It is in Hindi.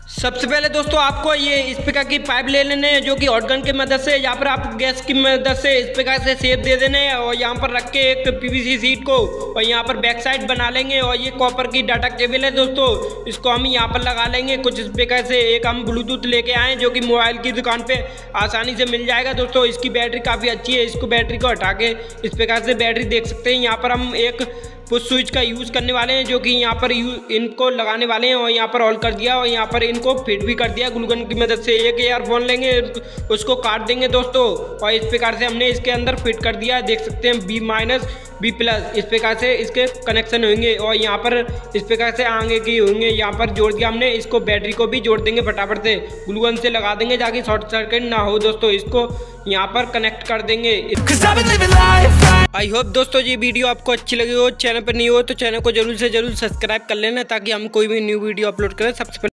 सबसे पहले दोस्तों आपको ये स्पीकर की पाइप ले लेने हैं जो कि हॉटगन की मदद से, यहाँ पर आप गैस की मदद से स्पीकर से शेप दे देने हैं और यहाँ पर रख के एक पीवीसी सीट को और यहाँ पर बैक साइड बना लेंगे। और ये कॉपर की डाटा केबल है दोस्तों, इसको हम यहाँ पर लगा लेंगे कुछ स्पीकर से। एक हम ब्लूटूथ लेके आए जो कि मोबाइल की दुकान पे आसानी से मिल जाएगा दोस्तों। इसकी बैटरी काफ़ी अच्छी है, इसको बैटरी को हटा के स्पीकर से बैटरी देख सकते हैं। यहाँ पर हम एक पुश स्विच का यूज़ करने वाले हैं जो कि यहाँ पर इनको लगाने वाले हैं और यहाँ पर ऑल कर दिया और यहाँ पर इनको फिट भी कर दिया ग्लूगन की मदद से। एक ईयरफोन लेंगे, उसको काट देंगे दोस्तों और इस प्रकार से हमने इसके अंदर फिट कर दिया। देख सकते हैं B-B+ इस प्रकार से इसके कनेक्शन होंगे और यहाँ पर इस प्रकार से आगे की होंगे। यहाँ पर जोड़ दिया हमने, इसको बैटरी को भी जोड़ देंगे फटाफट से, ग्लूगन से लगा देंगे ताकि शॉर्ट सर्किट ना हो दोस्तों। इसको यहाँ पर कनेक्ट कर देंगे। आई होप दोस्तों ये वीडियो आपको अच्छी लगी हो। चैनल पर नहीं हो तो चैनल को जरूर से जरूर सब्सक्राइब कर लेना ताकि हम कोई भी न्यू वीडियो अपलोड करें सबसे पहले